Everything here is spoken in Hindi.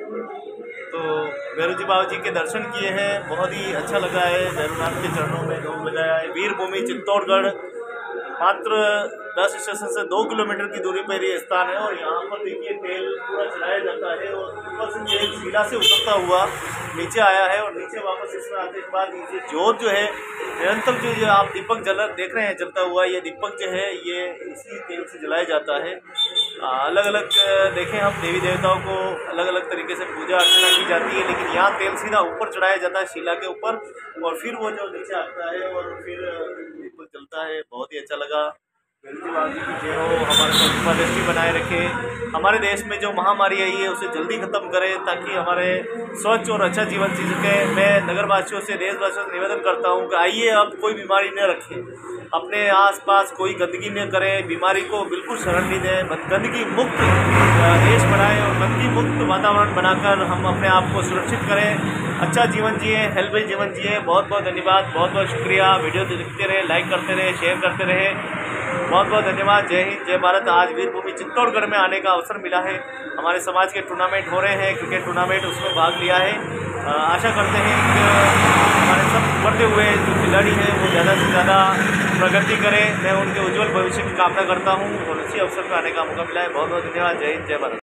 तो भैरव जी बाबा जी के दर्शन किए हैं, बहुत ही अच्छा लगा है। भैरवनाथ के चरणों में धूप लगाया है। वीर भूमि चित्तौड़गढ़ मात्र 10 स्टेशन से 2 किलोमीटर की दूरी पर ये स्थान है। और यहाँ पर देखिए तेल पूरा चलाया जाता है और ऊपर से तेल शिला से उतरता हुआ नीचे आया है और नीचे वापस इसमें आने के बाद ये जोत जो है निरंतर जो आप दीपक जल देख रहे हैं जलता हुआ, ये दीपक जो है ये इसी तेल से जलाया जाता है। अलग अलग देखें हम देवी देवताओं को अलग अलग तरीके से पूजा अर्चना की जाती है, लेकिन यहाँ तेल सीधा ऊपर चढ़ाया जाता है शिला के ऊपर और फिर वो जो नीचे आता है और फिर दीपक जलता है। बहुत ही अच्छा लगा। जय हो, हमारे को कृपा दृष्टि बनाए रखे। हमारे देश में जो महामारी आई है उसे जल्दी खत्म करें ताकि हमारे स्वच्छ और अच्छा जीवन जी सके। मैं नगरवासियों से, देशवासियों से निवेदन करता हूँ कि आइए अब कोई बीमारी न रखें, अपने आसपास कोई गंदगी न करें, बीमारी को बिल्कुल शरण नहीं दें, गंदगी मुक्त देश बनाएं और गंदगी मुक्त वातावरण बनाकर हम अपने आप को सुरक्षित करें, अच्छा जीवन जिए, हेल्दी जीवन जिए। बहुत बहुत धन्यवाद, बहुत बहुत शुक्रिया। वीडियो देखते रहे, लाइक करते रहे, शेयर करते रहे। बहुत बहुत धन्यवाद। जय हिंद, जय भारत। आज वीर भूमि चित्तौड़गढ़ में आने का अवसर मिला है। हमारे समाज के टूर्नामेंट हो रहे हैं, क्रिकेट टूर्नामेंट, उसमें भाग लिया है। आशा करते हैं कि हमारे सब बढ़ते हुए जो खिलाड़ी हैं वो ज़्यादा से ज़्यादा प्रगति करें। मैं उनके उज्जवल भविष्य की कामना करता हूँ और इसी अवसर पर आने का मौका मिला है। बहुत बहुत धन्यवाद। जय हिंद, जय भारत।